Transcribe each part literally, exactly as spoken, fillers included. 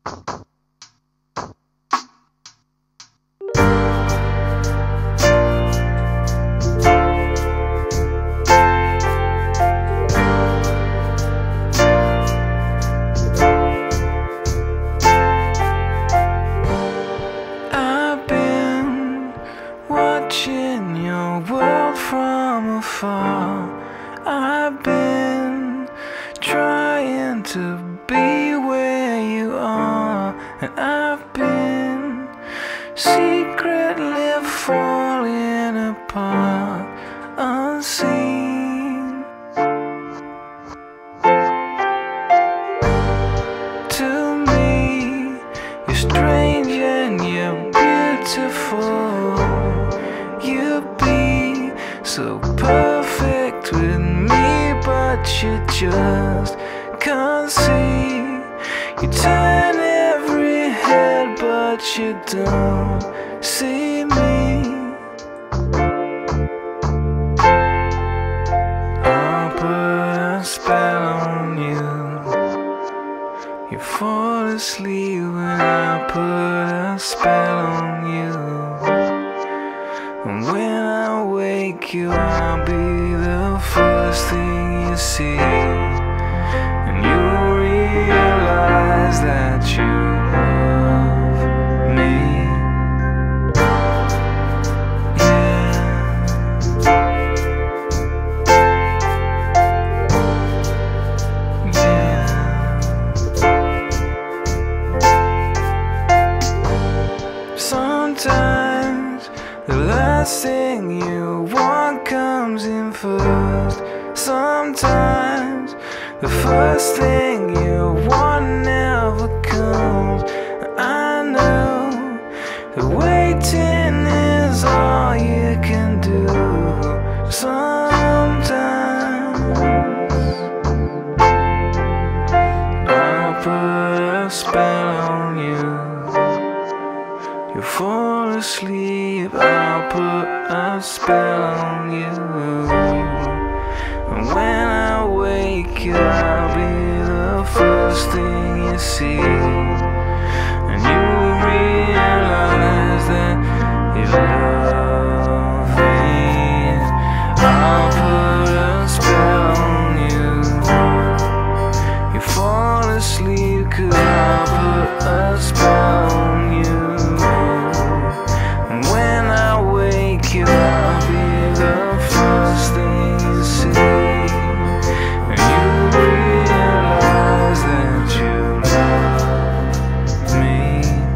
Watching your world from afar, I've been trying to be where you are, and I've been secretly falling apart, unseen. To me, you're strange and you're beautiful. You'd be so perfect with me, but you just can't see. You turn every head, but you don't see me. I'll put a spell on you. You fall asleep when I put a spell on you. And when I wake you, I'll be the first thing you see, and you'll realize that you love me. Yeah, yeah. Sometimes the last thing you want comes in first. Sometimes the first thing you want never comes. I know that waiting is all you can do. Sometimes I'll put a spell on you. You fall asleep, I'll put a spell on you. And when I wake you, I'll be the first thing you see, and you realize that you love me. I'll put a spell on you. You fall asleep, 'cause I'll put a spell on you. I'll be the first thing you see, and you realize that you love me.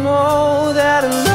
know that I